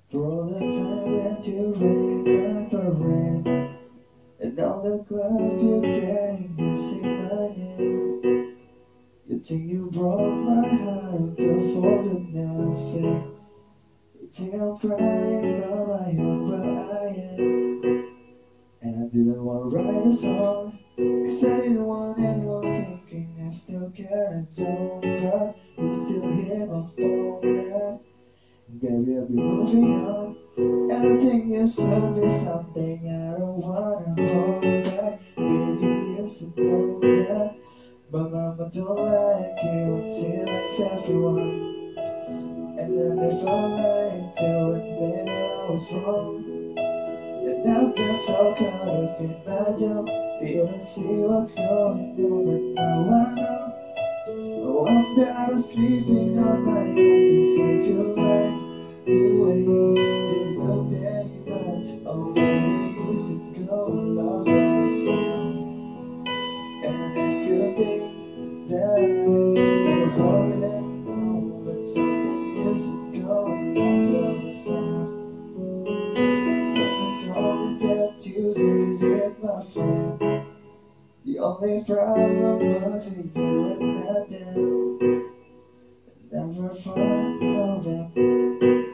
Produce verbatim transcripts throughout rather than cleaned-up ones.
For all the time that you rain my parade, and all the club you're getting, you sing my name. You think you broke my heart, girl, for goodness sake. You think I'm crying on my own, well I am. And I didn't want to write a song, cause I didn't want anyone thinking I still care and don't. But you still hit my phone now. Baby, I'll be moving on. And I think you should be something I don't wanna hold back. Baby, you should know that. But mama don't like you until it's everyone. And then if I like to admit that I was wrong, and I've been so caught up in my job, didn't see what's going on, but now I know. Oh, I'm down to sleeping on my own, cause if you like the way you look very much, oh baby, you should go and love yourself. And if you think that I'm still holding on, but something you should go and love yourself. When it's only that you hated my friend, the only problem was with you and not them. Never fall in love and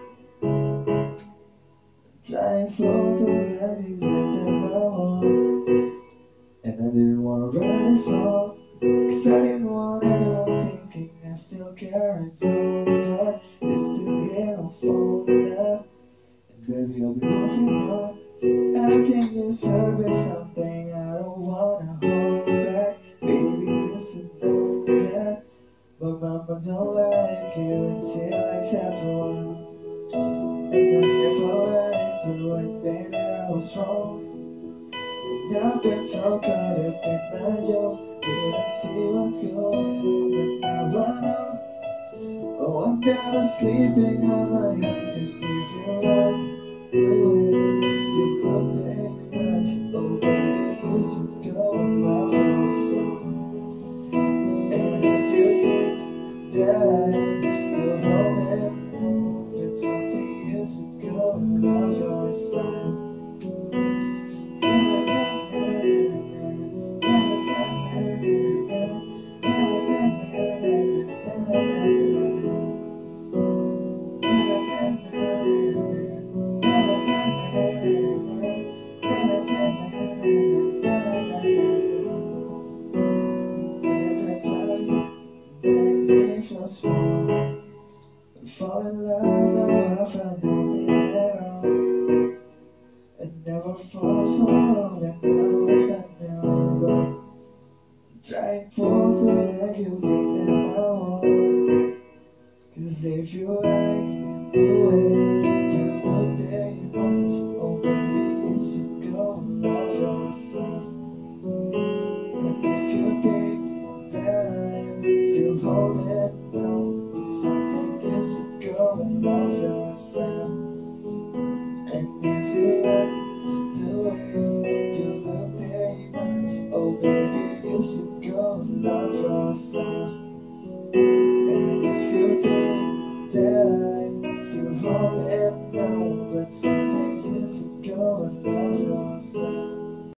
trying for the that you break them my heart. And I didn't wanna write a song, cause I didn't want anyone thinking I still care and don't. But it's still here on phone now. And baby, I'll be moving on. And I think you should be something I don't wanna hold back. Baby, you should know that. But mama don't like you and she likes everyone. And then if I like to admit that I was wrong, and I've been so caught up in my job, didn't see what's going on, but now I know. Oh, I'm down to sleeping on my own, cause if you like the way you look very much, oh baby, you should go and love yourself. And if you think that I'm still holding on, but something you should go and love yourself. Fall in love, now I found nothing at all. And never for so long, and now I spend now gone. Trying for to let you bring them my own. Cause if you like the way you look there, you might, oh baby, you should go and love yourself. And if you think that I'm still holding on, it's something you should go and love yourself. And if you like the way you look there, you might, oh baby, you should go and love yourself.